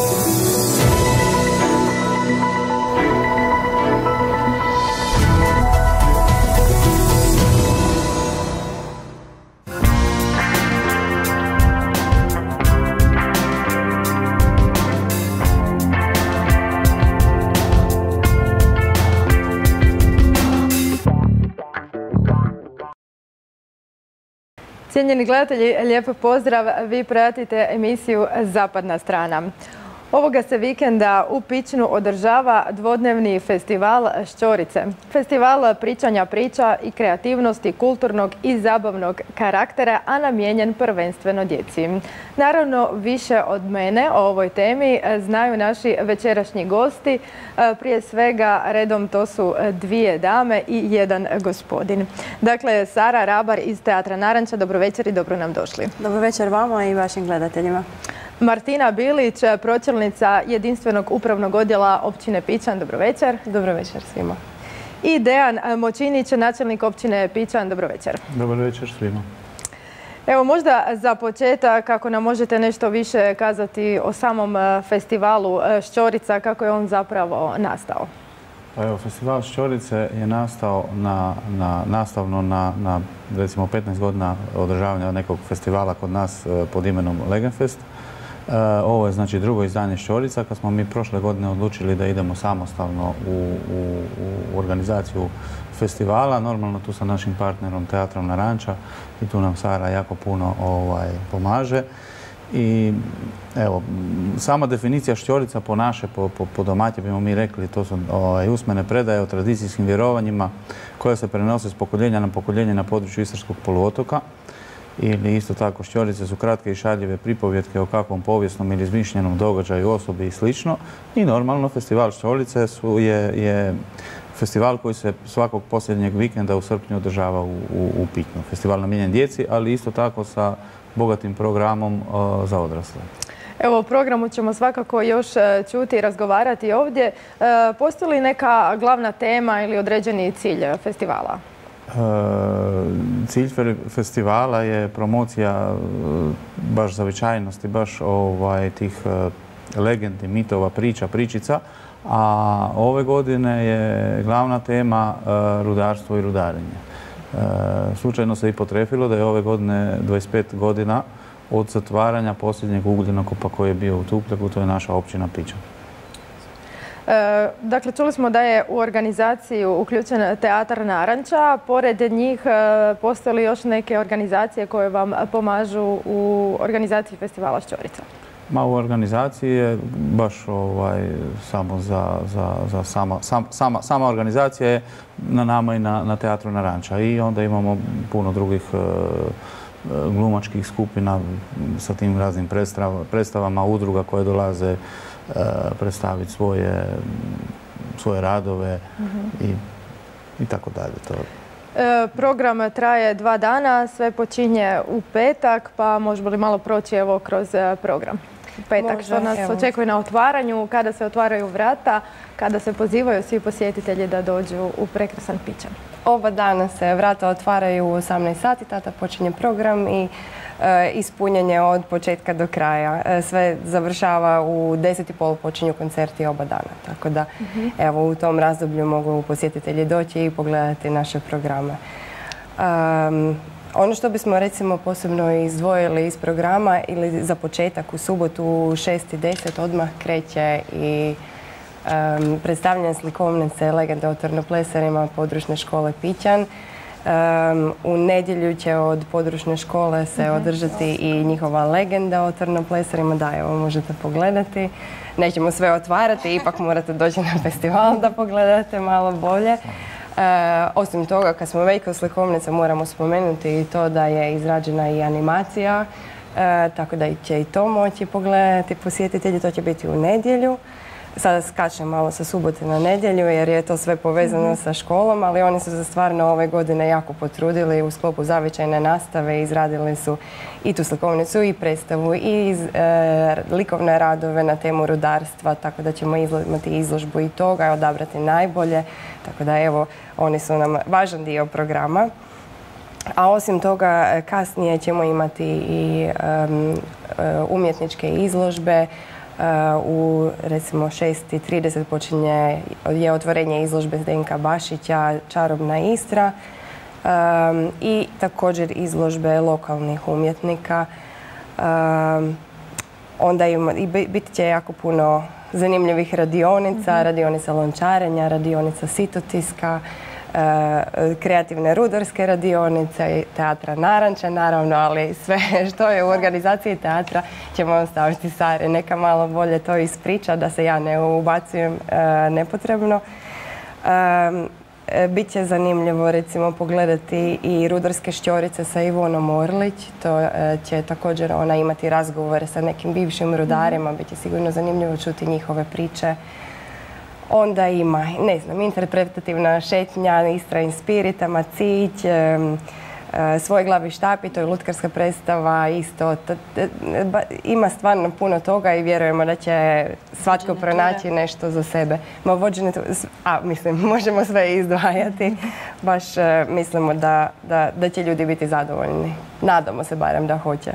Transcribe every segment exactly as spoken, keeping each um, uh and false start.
Cijenjeni gledatelji, lijep pozdrav. Vi pratite emisiju Zapadna strana. Ovoga se vikenda u Pičnu održava dvodnevni festival Šćorice. Festival pričanja priča i kreativnosti kulturnog i zabavnog karaktera, a namijenjen prvenstveno djeci. Naravno, više od mene o ovoj temi znaju naši večerašnji gosti. Prije svega redom to su dvije dame i jedan gospodin. Dakle, Sara Rabar iz Teatra Naranča, dobro večer i dobro nam došli. Dobro večer vama i vašim gledateljima. Martina Bilić, pročelnica jedinstvenog upravnog odjela općine Pičan, dobro večer. Dobro večer svima. I Dejan Močinić, načelnik općine Pičan, dobro večer. Dobro večer svima. Evo, možda za početak, kako nam možete nešto više kazati o samom festivalu Šćorica, kako je on zapravo nastao? Pa evo, festival Šćorice je nastao na, na, nastavno na, na recimo petnaest godina održavanja nekog festivala kod nas pod imenom Legenfest. E, ovo je znači drugo izdanje Šćorica, kad smo mi prošle godine odlučili da idemo samostalno u, u, u organizaciju festivala. Normalno tu sa našim partnerom Teatrom Naranča i tu nam Sara jako puno ovaj, pomaže. I evo, sama definicija Šćorica po naše, po, po, po domaće bimo mi rekli, to su ovaj, usmene predaje o tradicijskim vjerovanjima koje se prenose s pokoljenja na pokoljenje na području Istarskog poluotoka. Ili isto tako Šćorice su kratke i šaljive pripovjetke o kakvom povijesnom ili izmišljenom događaju, osobi i slično. I normalno festival Šćorice su, je, je festival koji se svakog posljednjeg vikenda u srpnju održava u, u, u Pičnu. Festival namijenjen djeci, ali isto tako sa bogatim programom uh, za odrasle. Evo, o programu ćemo svakako još čuti i razgovarati ovdje. Uh, postoji li neka glavna tema ili određeni cilj festivala? Uh, cilj festivala je promocija uh, baš zavičajnosti, baš ovaj, tih uh, legendi, mitova, priča, pričica, a ove godine je glavna tema uh, rudarstvo i rudarenje. Uh, slučajno se i potrefilo da je ove godine dvadeset pet godina od zatvaranja posljednjeg ugljenokopa koji je bio u Tupljaku, to je naša općina Pičan. E, dakle, čuli smo da je u organizaciju uključen Teatar Naranča. Pored njih e, postoje li još neke organizacije koje vam pomažu u organizaciji festivala Šćorica? Ma u organizaciji je baš ovaj, samo za, za, za sama, sam, sama, sama organizacija je na nama i na, na Teatru Naranča. I onda imamo puno drugih e, glumačkih skupina sa tim raznim predstavama, udruga koje dolaze predstaviti svoje, svoje radove mm-hmm. i, i tako dalje. To. E, program traje dva dana, sve počinje u petak, pa možemo li malo proći evo kroz program? Petak, Može, što nas evo. očekuje na otvaranju, kada se otvaraju vrata, kada se pozivaju svi posjetitelji da dođu u prekrasan Pičan. Oba dana se vrata otvaraju u osamnaest sati, tada počinje program i e, ispunjenje od početka do kraja. E, sve završava u deset i pol počinju koncerti oba dana. Tako da, mm-hmm. evo, u tom razdoblju mogu posjetitelji doći i pogledati naše programe. Um, Ono što bismo recimo posebno izdvojili iz programa ili za početak u subotu u šest i deset odmah kreće i um, predstavljanje slikovnice Legende o tornoplesarima područne škole Pičan. Um, u nedjelju će od područne škole se održati i njihova legenda o tornoplesarima. Da, evo možete pogledati. Nećemo sve otvarati, ipak morate doći na festival da pogledate malo bolje. E, osim toga, kad smo već kod slikovnice, moramo spomenuti i to da je izrađena i animacija, e, tako da će i to moći pogledati posjetitelji. To će biti u nedjelju. Sada skačem malo sa subote na nedjelju jer je to sve povezano mm-hmm. sa školom, ali oni su se stvarno ove godine jako potrudili u sklopu zavičajne nastave. Izradili su i tu slikovnicu i predstavu i iz, e, likovne radove na temu rudarstva, tako da ćemo izlo, imati izložbu i toga, odabrati najbolje. Tako da evo, oni su nam važan dio programa. A osim toga, kasnije ćemo imati i um, umjetničke izložbe, U recimo šest i trideset počinje je otvorenje izložbe Zdenka Bašića Čarobna Istra i također izložbe lokalnih umjetnika. Onda i biti će jako puno zanimljivih radionica, radionica lončarenja, radionica sitotiska, kreativne rudarske radionice, teatra Naranča naravno, ali sve što je u organizaciji teatra ćemo vam staviti Sare. Neka malo bolje to ispriča da se ja ne ubacujem nepotrebno. Biće zanimljivo recimo pogledati i rudarske šćorice sa Ivonom Orlić. To će također ona imati razgovore sa nekim bivšim rudarima. Biće sigurno zanimljivo čuti njihove priče. Onda ima, ne znam, interpretativna šetnja Istra in Spirita, Macić, Svoj glavi štapi, to je lutkarska predstava isto. Ima stvarno puno toga i vjerujemo da će svatko pronaći nešto za sebe. Ma vođene, a mislim, možemo sve izdvajati. Baš mislimo da, da, da će ljudi biti zadovoljni. Nadamo se barem da hoće.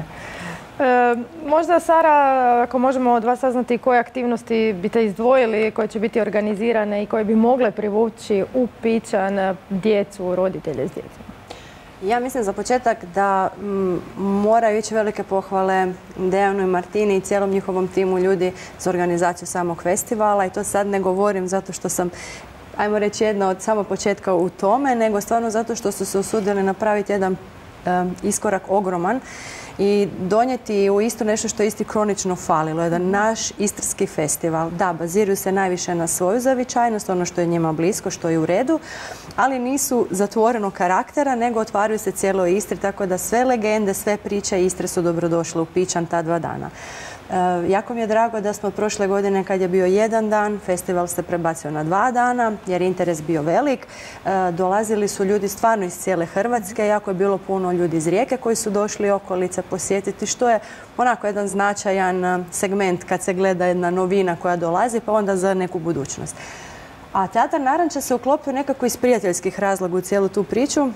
E, možda, Sara, ako možemo od vas saznati koje aktivnosti biste izdvojili, koje će biti organizirane i koje bi mogle privući u Pičan djecu, roditelje s djecom? Ja mislim za početak da m, moraju ići velike pohvale Dejanu i Martini i cijelom njihovom timu ljudi za organizaciju samog festivala. I to sad ne govorim zato što sam, ajmo reći, jedna od samog početka u tome, nego stvarno zato što su se usudili napraviti jedan um, iskorak ogroman i donijeti u Istru nešto što je Istri kronično falilo. Jedan naš istarski festival. Da, baziraju se najviše na svoju zavičajnost, ono što je njima blisko, što je u redu, ali nisu zatvorenog karaktera, nego otvaraju se cijeloj Istri, tako da sve legende, sve priče Istre su dobrodošle u Pičan ta dva dana. E, jako mi je drago da smo prošle godine, kad je bio jedan dan, festival se prebacio na dva dana, jer je interes bio velik. E, dolazili su ljudi stvarno iz cijele Hrvatske, jako je bilo puno ljudi iz Rijeke koji su došli okolice posjetiti, što je onako jedan značajan segment kad se gleda jedna novina koja dolazi, pa onda za neku budućnost. A teatar Naranča se uklopio nekako iz prijateljskih razloga u cijelu tu priču.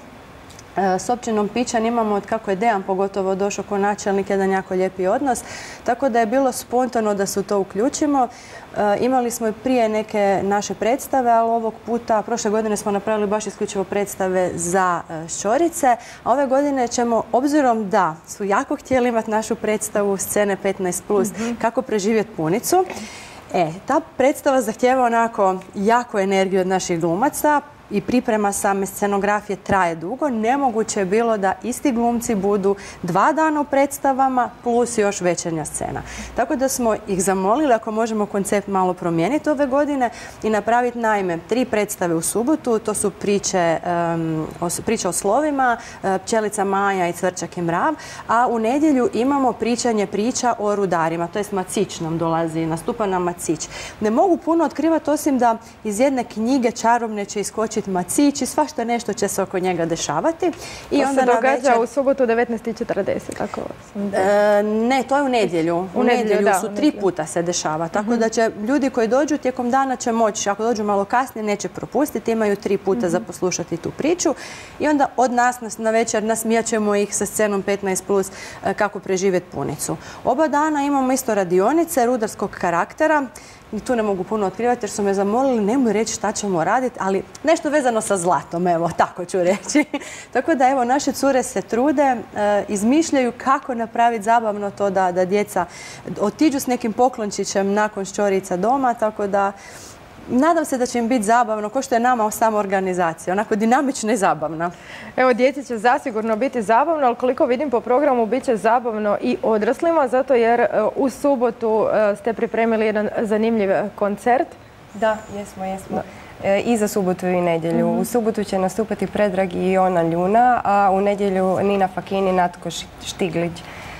S općinom Pičan imamo, od kako je Dejan pogotovo došao kao načelnik, jedan jako lijepi odnos, tako da je bilo spontano da se u to uključimo. E, imali smo i prije neke naše predstave, ali ovog puta, prošle godine smo napravili baš isključivo predstave za e, šćorice, a ove godine ćemo, obzirom da su jako htjeli imati našu predstavu Scene petnaest plus, mm-hmm. kako preživjeti punicu, E, ta predstava zahtijeva onako jako energiju od naših glumaca i priprema same scenografije traje dugo. Nemoguće je bilo da isti glumci budu dva dana u predstavama plus još večernja scena. Tako da smo ih zamolili ako možemo koncept malo promijeniti ove godine i napraviti naime tri predstave u subotu. To su priče, um, o, priče o slovima, Pčelica Maja i Cvrčak i Mrav, a u nedjelju imamo pričanje priča o rudarima, to jest Macić nam dolazi, nastupa nam Macić. Ne mogu puno otkrivati osim da iz jedne knjige čarobne će iskočiti Macić i svašta nešto će se oko njega dešavati. I to onda se događa večer... u subotu devetnaest i četrdeset, tako sam... E, ne, to je u nedjelju. U, u nedjelju, nedjelju da, su tri puta se dešava. Tako mm-hmm. da će ljudi koji dođu tijekom dana će moći, ako dođu malo kasnije, neće propustiti, imaju tri puta mm-hmm. za poslušati tu priču. I onda od nas, nas na večer nasmijat ćemo ih sa scenom petnaest plus kako preživjeti punicu. Oba dana imamo isto radionice rudarskog karaktera. I tu ne mogu puno otkrivati jer su me zamolili, nemoj reći šta ćemo raditi, ali nešto vezano sa zlatom, evo, tako ću reći. Tako da, evo, naše cure se trude, e, izmišljaju kako napraviti zabavno to da, da djeca otiđu s nekim poklončićem nakon šćorica doma, tako da nadam se da će im biti zabavno, ko što je nama sama organizacija, onako dinamična i zabavna. Evo, djeci će zasigurno biti zabavno, ali koliko vidim po programu, bit će zabavno i odraslima, zato jer u subotu ste pripremili jedan zanimljiv koncert. Da, jesmo, jesmo. E, I za subotu i nedjelju. Mm-hmm. U subotu će nastupati Predrag i Ona Ljuna, a u nedjelju Nina Fakin i Natko Štiglić.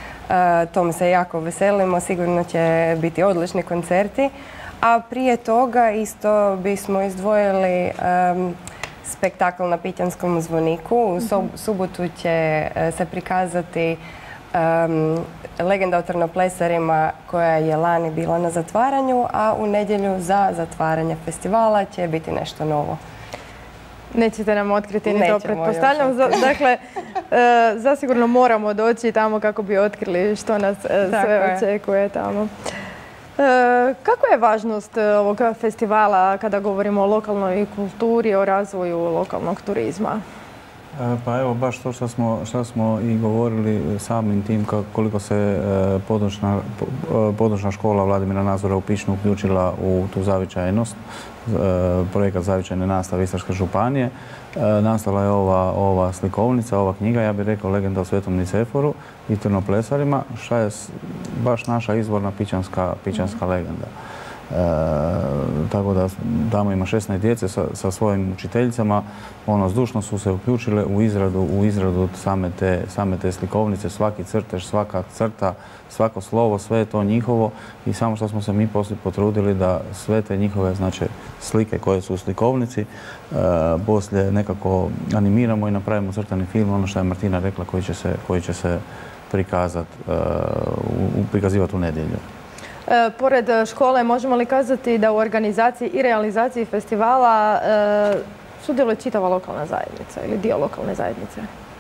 E, tom se jako veselimo, sigurno će biti odlični koncerti. A prije toga isto bismo izdvojili um, spektakl na Pićanskom zvoniku. U sob, subotu će uh, se prikazati um, legenda o trnoplesarima koja je lani bila na zatvaranju, a u nedjelju za zatvaranje festivala će biti nešto novo. Nećete nam otkriti ni to, pretpostavljam. Dakle, e, zasigurno moramo doći tamo kako bi otkrili što nas e, sve očekuje tamo. Kakva je važnost ovog festivala kada govorimo o lokalnoj kulturi, o razvoju lokalnog turizma? Pa evo, baš to što smo, što smo i govorili samim tim koliko se područna, područna škola Vladimira Nazora u Pičnu uključila u tu zavičajnost, projekat zavičajne nastave Istarske županije. Nastala je ova, ova slikovnica, ova knjiga, ja bih rekao Legenda o Svetom Niceforu i Trnoplesarima, šta je baš naša izvorna pićanska, pićanska legenda. E, tako da tamo ima šesnaest djece sa, sa svojim učiteljicama, ono, zdušno su se uključile u izradu, u izradu same te, same te slikovnice, svaki crtež, svaka crta, svako slovo, sve je to njihovo i samo što smo se mi poslije potrudili da sve te njihove, znači, slike koje su u slikovnici e, poslije nekako animiramo i napravimo crtani film, ono što je Martina rekla, koji će se, koji će se prikazati, e, prikazivati u nedjelju. E, pored škole, možemo li kazati da u organizaciji i realizaciji festivala e, sudjeluje čitava lokalna zajednica ili dio lokalne zajednice?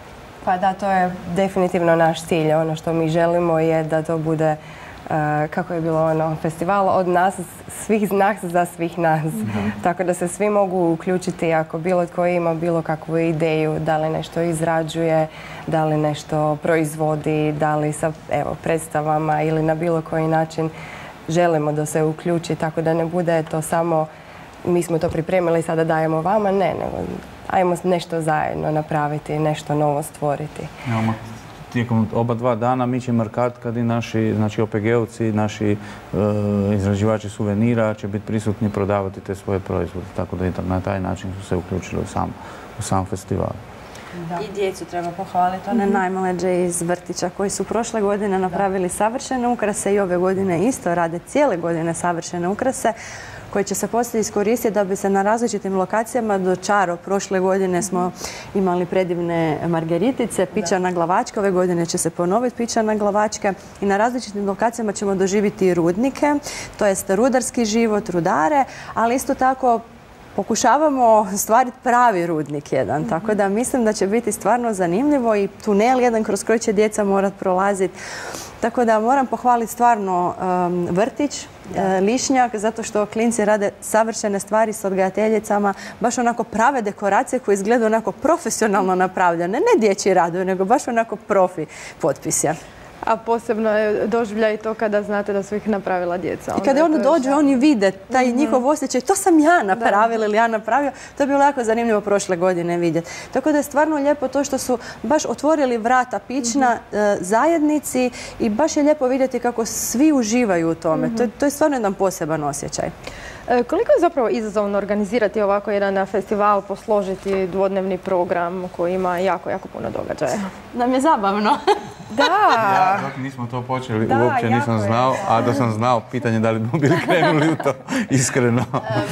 Pa da, to je definitivno naš cilj. Ono što mi želimo je da to bude, e, kako je bilo ono, festival od nas, svih nas za svih nas. Mm-hmm. Tako da se svi mogu uključiti ako bilo tko ima bilo kakvu ideju, da li nešto izrađuje, da li nešto proizvodi, da li sa evo, predstavama ili na bilo koji način želimo da se uključi, tako da ne bude to samo mi smo to pripremili i sada dajemo vama, ne, nego ajmo nešto zajedno napraviti, nešto novo stvoriti. Evo, tijekom oba dva dana mi ćemo markat kad i naši, znači O P G-ovci, naši e, izrađivači suvenira će biti prisutni prodavati te svoje proizvode, tako da na taj način su se uključili u sam, u sam festival. Da. I djecu treba pohvaliti, one mm-hmm. najmlađe iz vrtića koji su prošle godine napravili da. savršene ukrase i ove godine isto rade cijele godine savršene ukrase koji će se poslije iskoristiti da bi se na različitim lokacijama dočarao. Prošle godine smo imali predivne margeritice, pićana glavačka, ove godine će se ponoviti pićana glavačka i na različitim lokacijama ćemo doživjeti rudnike, to jest rudarski život, rudare, ali isto tako pokušavamo stvariti pravi rudnik jedan, mm-hmm. tako da mislim da će biti stvarno zanimljivo i tunel jedan kroz koji će djeca morati prolaziti. Tako da moram pohvaliti stvarno um, vrtić, uh, Lišnjak, zato što klinci rade savršene stvari s odgajateljicama, baš onako prave dekoracije koje izgledaju onako profesionalno napravljene, ne dječji radovi, nego baš onako profi potpisja. A posebno je doživljaj to kada znate da su ih napravila djeca. I kada onda dođu, oni vide taj mm-hmm. njihov osjećaj, to sam ja napravila ili ja napravio. To je bilo jako zanimljivo prošle godine vidjeti. Tako da je stvarno lijepo to što su baš otvorili vrata Pična mm-hmm. zajednici i baš je lijepo vidjeti kako svi uživaju u tome. Mm-hmm. To, to je stvarno jedan poseban osjećaj. E, koliko je zapravo izazovno organizirati ovako jedan festival, posložiti dvodnevni program koji ima jako, jako puno događaja? Nam je zabavno. Da. Ja, dok nismo to počeli, da, uopće nisam znao, a da sam znao, pitanje da li bi bili krenuli u to, iskreno.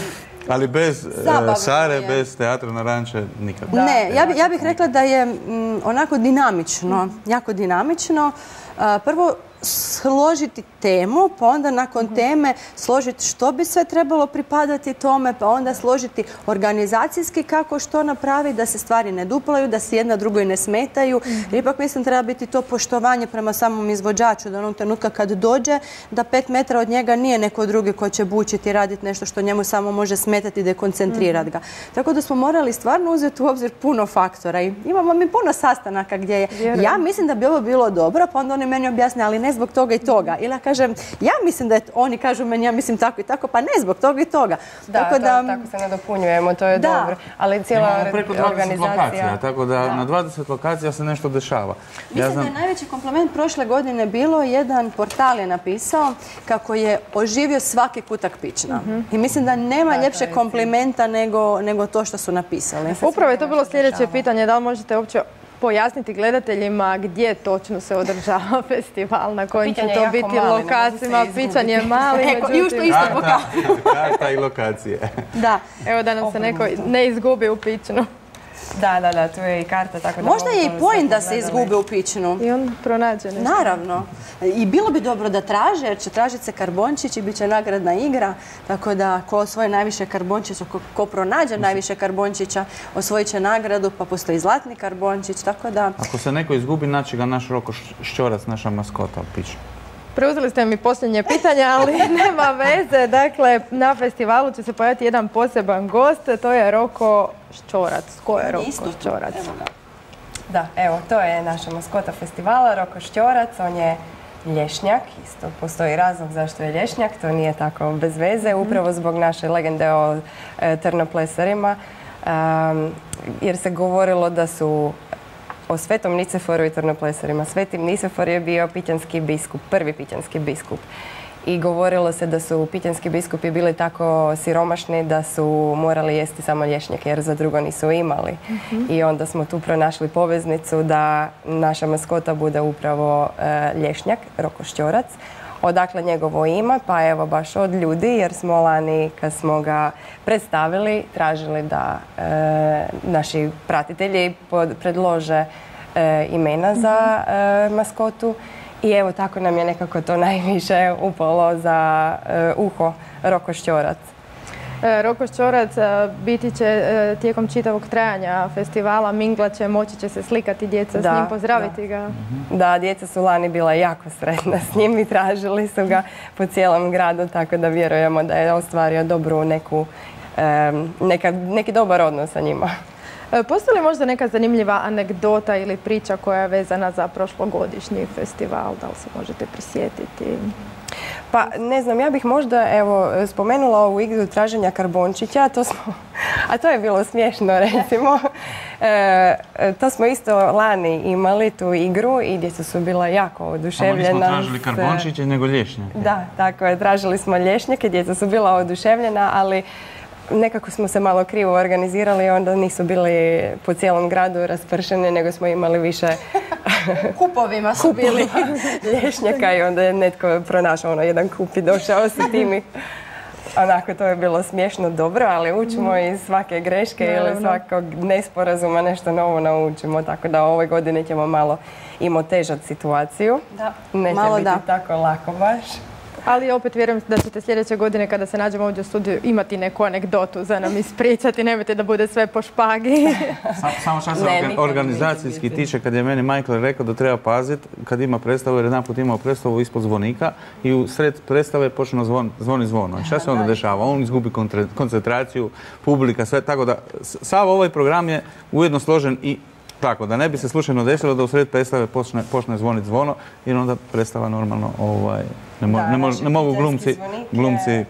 Ali bez e, Sare, je. bez Teatra na Ranče, nikad. Da, ne, ja, bi, ja bih rekla da je m, onako dinamično, jako dinamično. A, prvo, složiti temu, pa onda nakon mm-hmm. teme složiti što bi sve trebalo pripadati tome, pa onda složiti organizacijski kako što napravi, da se stvari ne duplaju, da se jedna drugoj ne smetaju. Mm-hmm. Jer ipak mislim treba biti to poštovanje prema samom izvođaču, da onog trenutka kad dođe, da pet metra od njega nije neko drugi ko će bučiti i raditi nešto što njemu samo može smetati i dekoncentrirati ga. Mm-hmm. Tako da smo morali stvarno uzeti u obzir puno faktora i imamo mi puno sastanaka gdje je, Vjerujem. ja mislim da bi ovo bilo dobro, pa onda oni meni objasne, ali ne zbog toga i toga. Ili ja kažem, ja mislim da je, oni kažu meni, ja mislim tako i tako, pa ne zbog toga i toga. Da, tako, da, to, tako se nadopunjujemo, to je da. dobro. Ali cijela organizacija... lokacija, tako da, da na dvadeset lokacija se nešto dešava. Mislim ja znam... da je najveći kompliment prošle godine bilo, jedan portal je napisao kako je oživio svaki kutak Pična. Mm-hmm. I mislim da nema da, ljepše komplimenta nego, nego to što su napisali. Upravo je to bilo sljedeće pitanje, da li možete uopće pojasniti gledateljima gdje točno se održava festival, na kojim će to biti lokacijama. Pićan je mali, međutim... Karta, karta i lokacije. Da. Evo da nam se neko ne izgubi u Pičnu. Da, da, da, tu je i karta, tako da... Možda je i point da se izgube u Pičnu. I on pronađe nešto. Naravno. I bilo bi dobro da traže, jer će tražiti se karbončić i bit će nagradna igra. Tako da ko osvoji najviše karbončića, ko, ko pronađe najviše karbončića, osvojit će nagradu, pa postoji zlatni karbončić, tako da... Ako se neko izgubi, naći ga naš Roko Šćorac, naša maskota u Pičnu. Preuzeli ste mi posljednje pitanje, ali nema veze. Dakle, na festivalu će se pojaviti jedan poseban gost, to je Roko Ščorac. Ko je Roko Ščorac? Da, evo, to je naša maskota festivala, Roko Ščorac. On je lješnjak, isto postoji razlog zašto je lješnjak, to nije tako bez veze, upravo zbog naše legende o e, trnoplesarima, um, jer se govorilo da su o Svetom Niceforu i trnoplesarima. Sveti Nicefor je bio pićanski biskup, prvi pićanski biskup. I govorilo se da su pićanski biskupi bili tako siromašni da su morali jesti samo lješnjake jer za drugo nisu imali. Mm-hmm. I onda smo tu pronašli poveznicu da naša maskota bude upravo e, lješnjak, Roko Ščorac. Odakle njegovo ime, pa evo baš od ljudi, jer smo lani kad smo ga predstavili tražili da e, naši pratitelji pod, predlože e, imena za e, maskotu. I evo tako nam je nekako to najviše upalo za uh, uho Roko Ščorac. E, Roko Ščorac biti će e, tijekom čitavog trajanja festivala, minglat će, moći će se slikati djeca da, s njim, pozdraviti da. ga. Da, djeca su lani bila jako sretna s njim i tražili su ga po cijelom gradu, tako da vjerujemo da je ostvario dobru neku, e, neka, neki dobar odnos sa njima. Postoji li možda neka zanimljiva anegdota ili priča koja je vezana za prošlogodišnji festival? Da li se možete prisjetiti? Pa ne znam, ja bih možda evo spomenula ovu igru traženja karbončića, to smo, a to je bilo smiješno recimo. E, to smo isto lani imali tu igru i djeca su bila jako oduševljena. Ali nismo tražili karbončiće nego lješnjake. Da, tako je, tražili smo lješnjake, djeca su bila oduševljena, ali nekako smo se malo krivo organizirali i onda nisu bili po cijelom gradu raspršeni, nego smo imali više kupovima su bili lješnjaka i onda je netko pronašao ono jedan kup i došao sa tim. Onako, to je bilo smiješno dobro, ali učimo iz svake greške ne, ili svakog nesporazuma nešto novo naučimo, tako da ove godine ćemo malo im otežati situaciju. Da. Neće malo biti da. tako lako baš. Ali opet vjerujem da ćete sljedeće godine kada se nađemo ovdje u studiju imati neku anegdotu za nam ispričati, nemojte da bude sve po špagi. Samo što se organizacijski tiče, kad je meni Michael rekao da treba paziti, kad ima predstavu, jer jedan put imao predstavu ispod zvonika i u sred predstave počne zvon, zvoni zvono. I šta se onda dešava? On izgubi koncentraciju, publika, sve, tako da sav ovaj program je ujedno složen i tako, da ne bi se slučajno desilo da u sred predstave počne, počne zvoniti zvono jer onda predstava normalno ovaj, ne, mo, da, ne, mo, ne mogu glumci, glumci...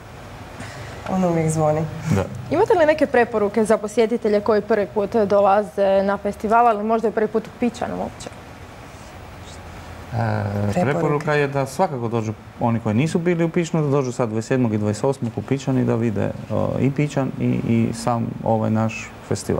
On uvijek zvoni. Da. Imate li neke preporuke za posjetitelje koji prvi put dolaze na festival, ali možda i prvi put u Pičanu uopće? E, preporuka je da svakako dođu oni koji nisu bili u Pičanu, da dođu sad dvadeset sedmog i dvadeset osmog u Pičan i da vide o, i Pičan i, i sam ovaj naš festival.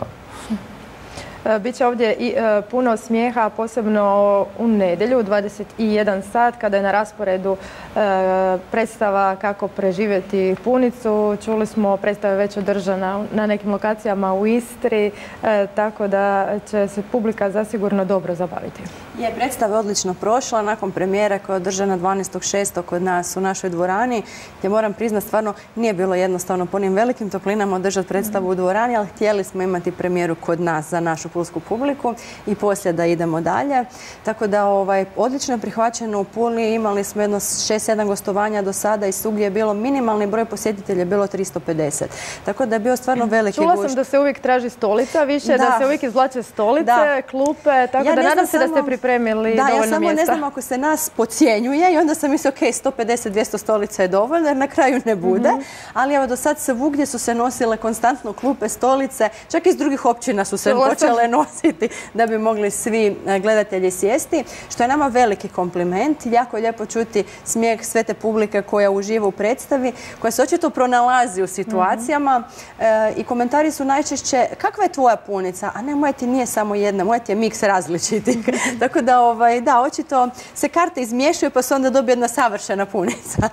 Biće ovdje i e, puno smijeha, posebno u nedjelju u dvadeset jedan sat kada je na rasporedu e, predstava Kako preživjeti punicu. Čuli smo, predstava je već održana na nekim lokacijama u Istri, e, tako da će se publika zasigurno dobro zabaviti. Je, predstava je odlično prošla nakon premijere koja je održana dvanaestog šestog kod nas u našoj dvorani, gdje moram priznat stvarno nije bilo jednostavno po onim velikim toplinama održati predstavu u dvorani, ali htjeli smo imati premijeru kod nas za našu pulsku publiku i poslije da idemo dalje. Tako da ovaj, odlično je prihvaćeno u Puli, imali smo jedno šest sedam gostovanja do sada i svugdje je bilo minimalni broj posjetitelja, je bilo tristo pedeset. Tako da je bio stvarno veliki gušt. Čula sam da se uvijek traži stolica više, da, da se uvijek izvlače stolice, da. klupe, tako ja da nadam se da ste pripremili da, dovoljno ja samo mjesta. Ne znam ako se nas podcjenjuje i onda sam mislila ok, sto pedeset dvjesto stolica je dovoljno jer na kraju ne bude, mm-hmm. ali evo do sad svugdje su se nosile konstantno klupe, stolice, čak iz drugih općina su se Čula počele sam. nositi da bi mogli svi gledatelji sjesti, što je nama veliki kompliment. Jako je lijepo čuti smijeh sve te publike koja uživa u predstavi, koja se očito pronalazi u situacijama mm-hmm. e, i komentari su najčešće kakva je tvoja punica, a ne moja ti nije samo jedna, moja ti je miks različitih. Tako da, ovaj, da, očito se karte izmiješaju pa se onda dobije jedna savršena punica.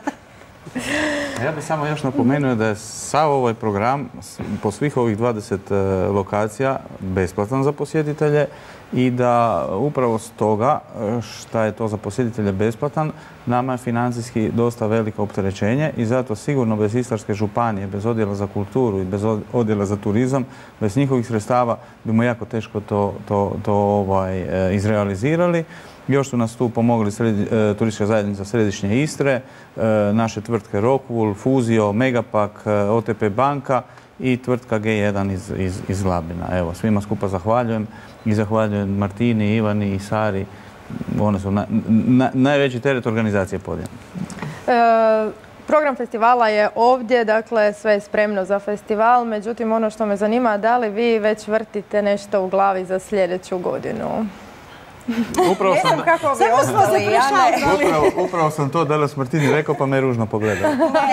Ja bih samo još napomenuo da je sav ovaj program po svih ovih dvadeset lokacija besplatan za posjetitelje i da upravo stoga što je to za posjetitelje besplatan, nama je financijski dosta veliko opterećenje i zato sigurno bez Istarske županije, bez odjela za kulturu i bez odjela za turizam, bez njihovih sredstava bimo jako teško to, to, to ovaj, izrealizirali. Još su nas tu pomogli turistička zajednica Središnje Istre, naše tvrtke Rockwool, Fuzio, Megapak, O T P banka i tvrtka G jedan iz, iz, iz Labina. Evo, svima skupa zahvaljujem i zahvaljujem Martini, Ivani i Sari. One su na, na, najveći teret organizacije podijeli. E, program festivala je ovdje, dakle sve je spremno za festival, međutim ono što me zanima, da li vi već vrtite nešto u glavi za sljedeću godinu? Upravo sam, kako bi ostali, ja ne. upravo, upravo sam to danas Martini rekao, pa me je ružno pogledao.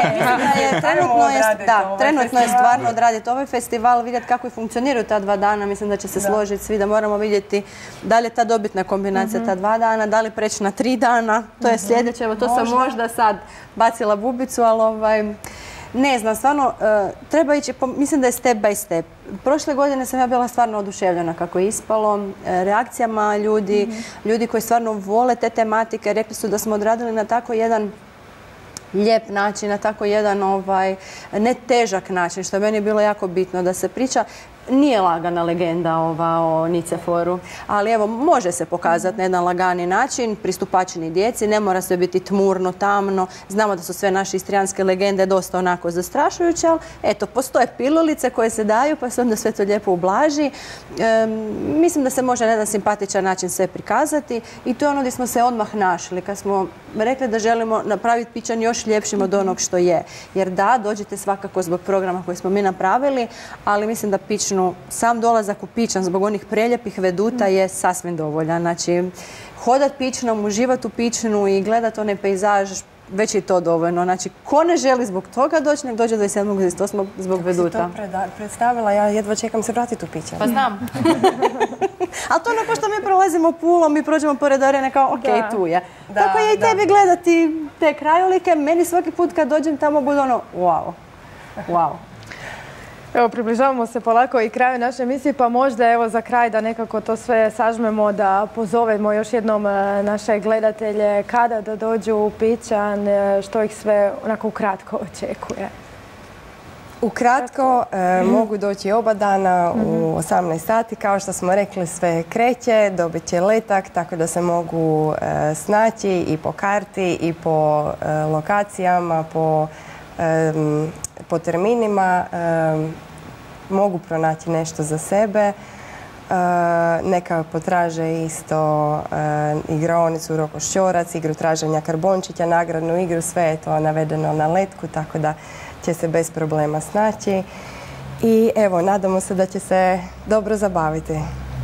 je, trenutno je, da, ovaj trenutno je festival. stvarno odraditi ovaj festival, vidjeti kako funkcioniraju ta dva dana. Mislim da će se Da. složiti svi, da moramo vidjeti da li je ta dobitna kombinacija Mhm. ta dva dana, da li preći na tri dana. To je sljedeće, evo to sam Možda. možda sad bacila bubicu, ali ovaj, ne znam, stvarno e, treba ići, po- mislim da je step by step. Prošle godine sam ja bila stvarno oduševljena kako je ispalo, e, reakcijama ljudi, ljudi koji stvarno vole te tematike, rekli su da smo odradili na tako jedan lijep način, na tako jedan ovaj, ne težak način, što je meni bilo jako bitno da se priča. Nije lagana legenda ova o Niceforu, ali evo, može se pokazati na jedan lagani način, pristupačni djeci, ne mora sve biti tmurno, tamno. Znamo da su sve naše istrijanske legende dosta onako zastrašujuće, ali eto, postoje pilolice koje se daju, pa se onda sve to lijepo ublaži. E, mislim da se može na jedan simpatičan način sve prikazati i to je ono gdje smo se odmah našli, kad smo rekli da želimo napraviti Pičan još ljepšim od onog što je. Jer da, dođite svakako zbog programa koji smo mi napravili, ali mislim da Pičnu, sam dolazak u Pičan zbog onih preljepih veduta je sasvim dovoljan. Znači, hodat Pičnom, uživati u Pičnu i gledati onaj pejzaž, već je to dovoljno. Znači, ko ne želi zbog toga doći, nek dođe dvadeset sedmog dvadeset osmog zbog Kako si veduta. to preda- predstavila, ja jedva čekam se vratiti u Pičan. Pa znam. Ali to ono ko što mi prolazimo Pulom, mi prođemo pored arene kao, ok, Da. tu je. Da, Tako je i da. tebi gledati te krajolike. Meni svaki put kad dođem tamo bude ono, wow, wow. Evo, približavamo se polako i kraju naše emisije, pa možda evo za kraj da nekako to sve sažmemo, da pozovemo još jednom e, naše gledatelje kada da dođu u Pičan, e, što ih sve onako ukratko očekuje. Ukratko, e, mogu doći oba dana u osamnaest sati. Kao što smo rekli, sve kreće, dobit će letak, tako da se mogu e, snaći i po karti i po e, lokacijama, po, e, po terminima. E, mogu pronaći nešto za sebe. E, neka potraže isto e, igraonicu Roko Šćorac, igru traženja Karbončića, nagradnu igru, sve je to navedeno na letku, tako da će se bez problema snaći. I evo, nadamo se da će se dobro zabaviti.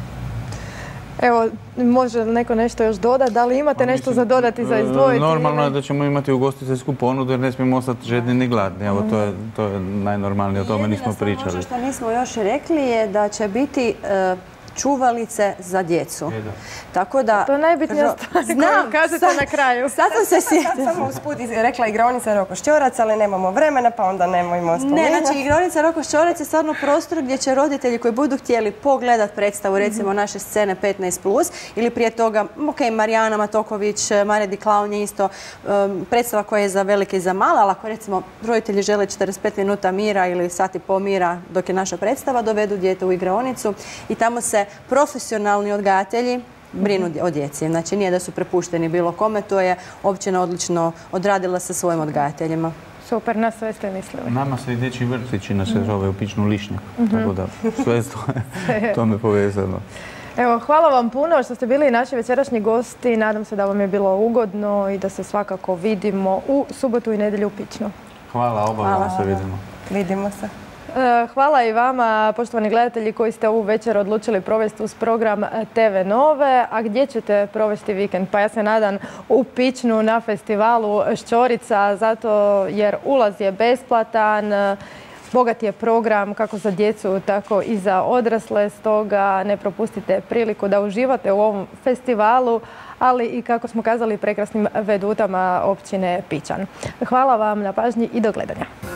Evo, može li neko nešto još dodati? Da li imate Pa nešto mislim, za dodati, za e, izdvojiti? Normalno je ili- da ćemo imati ugostiteljsku ponudu jer ne smijemo ostati žedni ni gladni. Evo, to je, to je najnormalnije, o tome nismo pričali. Jedina stvar možda što nismo još rekli je da će biti e, čuvalice za djecu. E, da. Tako da... To je najbitnija Ro- stvar koju Znam, kažete sad- na kraju. Sad sam se sjetila. Sad sam usput iz- rekla igraonica Roko Šćorac, ali nemamo vremena, pa onda nemojmo spomenuti. Ne, znači igraonica Roko Šćorac je stvarno prostor gdje će roditelji koji budu htjeli pogledat predstavu, recimo naše scene petnaest plus, ili prije toga, ok, Marijana Matoković, Maredi Klaun je isto um, predstava koja je za velike i za male, ali ako recimo roditelji žele četrdeset pet minuta mira ili sat i pol mira dok je naša predstava, dovedu dijete u igraonicu i tamo se profesionalni odgajatelji brinu o djeci. Znači nije da su prepušteni bilo kome, to je općina odlično odradila sa svojim odgajateljima. Super, na sve ste mislili. Nama se i dječji vrtići nas se zove u Pičnu Lišnjak, tako da sve to je tome povezano. Evo, hvala vam puno što ste bili naši večerašnji gosti. Nadam se da vam je bilo ugodno i da se svakako vidimo u subotu i nedjelju u Pičnu. Hvala, obavljamo se, vidimo. Vidimo se. E, Hvala i vama, poštovani gledatelji, koji ste ovu večer odlučili provesti uz program te ve Nove. A gdje ćete provesti vikend? Pa ja se nadam u Pičnu na festivalu Šćorica, zato jer ulaz je besplatan. Bogat je program kako za djecu, tako i za odrasle. Stoga ne propustite priliku da uživate u ovom festivalu, ali i, kako smo kazali, prekrasnim vedutama općine Pičan. Hvala vam na pažnji i do gledanja.